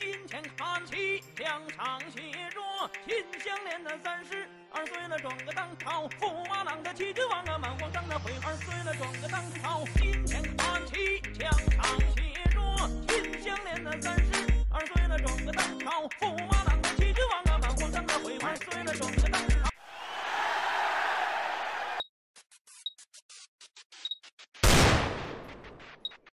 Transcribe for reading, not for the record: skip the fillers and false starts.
金钱看齐，墙上写着秦香莲的32岁了，转个当朝，驸马郎的7只王啊，满皇上的会2岁了，转个当朝。金